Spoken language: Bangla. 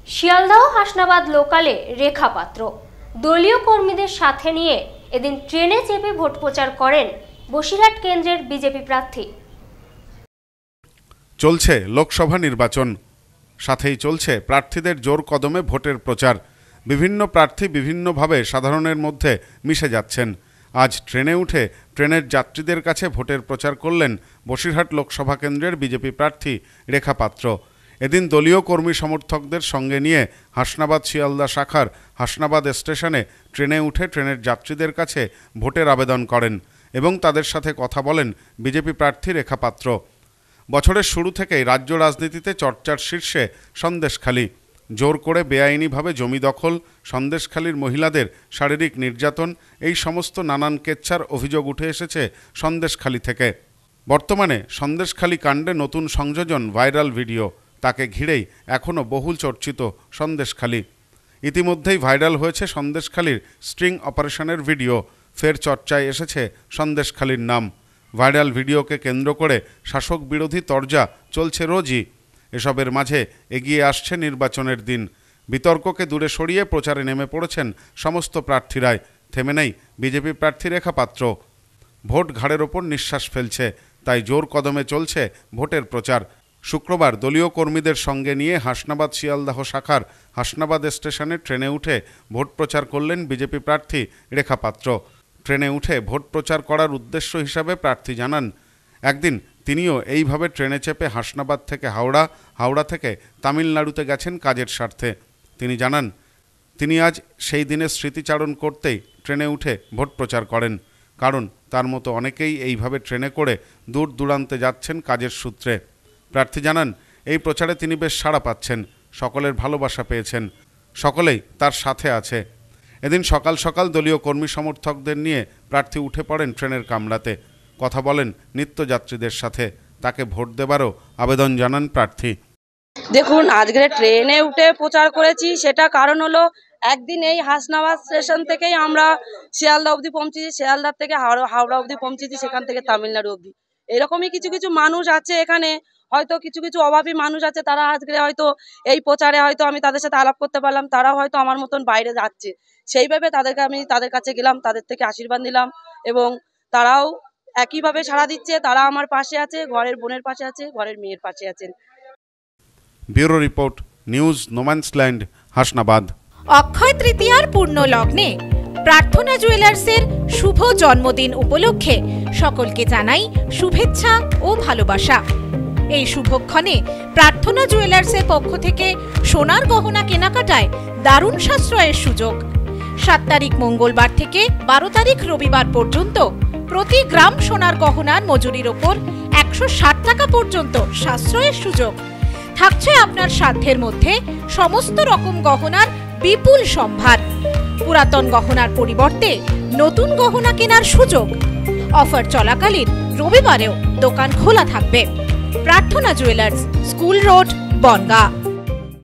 শিয়ালদহ হাসনাবাদ লোকালে রেখা পাত্র দলীয় কর্মীদের সাথে নিয়ে এদিন ট্রেনে চেপে ভোট প্রচার করেন বসিরহাট কেন্দ্রের বিজেপি প্রার্থী। চলছে লোকসভা নির্বাচন, সাথেই চলছে প্রার্থীদের জোর কদমে ভোটের প্রচার। বিভিন্ন প্রার্থী বিভিন্নভাবে সাধারণের মধ্যে মিশে যাচ্ছেন। আজ ট্রেনে উঠে ট্রেনের যাত্রীদের কাছে ভোটের প্রচার করলেন বসিরহাট লোকসভা কেন্দ্রের বিজেপি প্রার্থী রেখা পাত্র। এদিন দলীয় কর্মী সমর্থকদের সঙ্গে নিয়ে হাসনাবাদ শিয়ালদা শাখার হাসনাবাদ স্টেশনে ট্রেনে উঠে ট্রেনের যাত্রীদের কাছে ভোটের আবেদন করেন এবং তাদের সাথে কথা বলেন বিজেপি প্রার্থী রেখা পাত্র। বছরের শুরু থেকেই রাজ্য রাজনীতিতে চর্চার শীর্ষে সন্দেশখালী। জোর করে বেআইনিভাবে জমি দখল, সন্দেশখালীর মহিলাদের শারীরিক নির্যাতন, এই সমস্ত নানান কেচ্ছার অভিযোগ উঠে এসেছে সন্দেশখালী থেকে। বর্তমানে সন্দেশখালী কাণ্ডে নতুন সংযোজন ভাইরাল ভিডিও, তাকে ঘিরেই এখনও বহুল চর্চিত সন্দেশখালী। ইতিমধ্যেই ভাইরাল হয়েছে সন্দেশখালীর স্ট্রিং অপারেশনের ভিডিও, ফের চর্চায় এসেছে সন্দেশখালীর নাম। ভাইরাল ভিডিওকে কেন্দ্র করে শাসক বিরোধী তরজা চলছে রোজই। এসবের মাঝে এগিয়ে আসছে নির্বাচনের দিন। বিতর্ককে দূরে সরিয়ে প্রচারে নেমে পড়েছেন সমস্ত প্রার্থীরাই। থেমে নেই বিজেপি প্রার্থী রেখা পাত্র। ভোট ঘাড়ের ওপর নিঃশ্বাস ফেলছে, তাই জোর কদমে চলছে ভোটের প্রচার। শুক্রবার দলীয় কর্মীদের সঙ্গে নিয়ে হাসনাবাদ শিয়ালদাহ শাখার হাসনাবাদ স্টেশনে ট্রেনে উঠে ভোট প্রচার করলেন বিজেপি প্রার্থী রেখা পাত্র। ট্রেনে উঠে ভোট প্রচার করার উদ্দেশ্য হিসাবে প্রার্থী জানান, একদিন তিনিও এইভাবে ট্রেনে চেপে হাসনাবাদ থেকে হাওড়া, হাওড়া থেকে তামিলনাড়ুতে গেছেন কাজের স্বার্থে। তিনি জানান, তিনি আজ সেই দিনের স্মৃতিচারণ করতেই ট্রেনে উঠে ভোট প্রচার করেন, কারণ তার মতো অনেকেই এইভাবে ট্রেনে করে দূর দূরান্তে যাচ্ছেন কাজের সূত্রে। প্রার্থী জানান, এই প্রচারে তিনি বেশ সাড়া পাচ্ছেন, সকলের ভালোবাসা পেয়েছেন, সকলেই তার সাথে আছে। এদিন সকাল সকাল দলীয় কর্মী সমর্থকদের নিয়ে প্রার্থী উঠে পড়েন ট্রেনের কামরাতে, কথা বলেন নিত্যযাত্রীদের সাথে, তাকে ভোট দেবারও আবেদন জানান প্রার্থী। দেখুন, আজকে ট্রেনে উঠে প্রচার করেছি, সেটা কারণ হলো একদিন এই হাসনাবাদ স্টেশন থেকেই আমরা শিয়ালদা অবধি পৌঁছেছি, শিয়ালদার থেকে হাওড়া অবধি পৌঁছেছি, সেখান থেকে তামিলনাড়ু অবধি। এরকমই কিছু কিছু মানুষ আছে এখানে, হয়তো কিছু কিছু অভাবী মানুষ আছে, তারা আজকে হয়তো এই প্রচারে হয়তো আমি তাদের সাথে আলাপ করতে পারলাম, তারাও হয়তো আমার মতন বাইরে যাচ্ছে, সেইভাবে আমি তাদের কাছে গেলাম, তাদের থেকে আশীর্বাদ নিলাম এবং তারাও একইভাবে সাড়া দিচ্ছে। তারা আমার পাশে আছে, ঘরের বোনের পাশে আছে, ঘরের মেয়ের পাশে আছেন। Bureau report, news no man's land, Hasnabad. অক্ষয় তৃতীয়ার পূর্ণ লগ্নে প্রার্থনা জুয়েলার্সের শুভ জন্মদিন উপলক্ষে সকলকে জানাই শুভেচ্ছা ও ভালোবাসা। এই শুভক্ষণে প্রার্থনা জুয়েলার্সের পক্ষ থেকে সোনার গহনা কেনাকাটায় দারুণ সাশ্রয়ের সুযোগ। 7 তারিখ মঙ্গলবার থেকে 12 তারিখ রবিবার পর্যন্ত প্রতি গ্রাম সোনার গহনার মজুরির ওপর 160 টাকা পর্যন্ত সাশ্রয়ের সুযোগ থাকছে। আপনার সাধ্যের মধ্যে সমস্ত রকম গহনার বিপুল সম্ভার, পুরাতন গহনার পরিবর্তে নতুন গহনা কেনার সুযোগ। অফার চলাকালীন রবিবারেও দোকান খোলা থাকবে। প্রার্থনা জুয়েলার্স, স্কুল রোড, বনগাঁ।